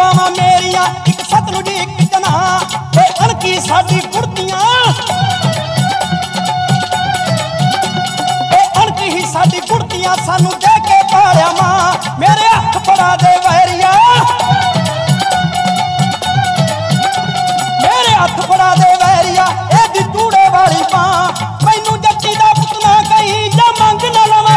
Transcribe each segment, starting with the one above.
मावां मेरिया एक सतलुज एक जना ते अणकी साडी कुर्तियां अणकी ही साडी कुर्तियां सानू दे के पालिया मां मेरे हथ फड़ा दे वैरिया मेरे हथ फड़ा दे वैरिया एदी तूड़े वाली मां मैनू जच्ची दा पुत ना कहीं जा मंग ना लवां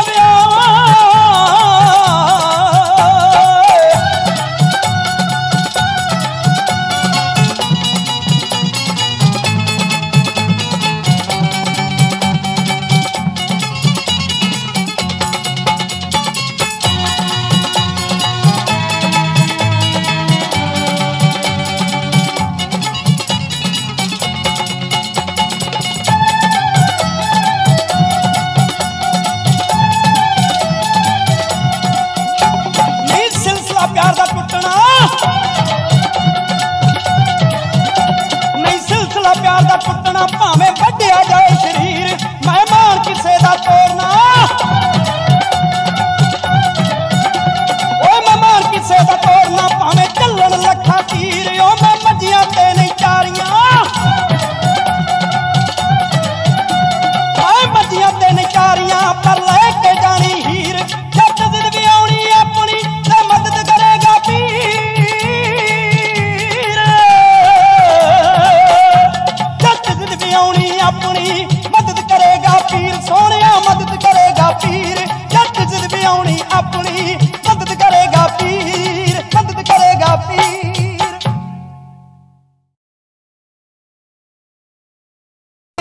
प्यार दा टुटना नहीं सिलसिला प्यार दा टुटना भावें वड्डिया जाए शरीर मेहमान किसे दा तोड़ना ओ मेहमान किसे दा तोड़ना भावें चलन लखा तीर ओ मैं मजियां ते नहीं चारियां मजियां ते नहीं चारियां पर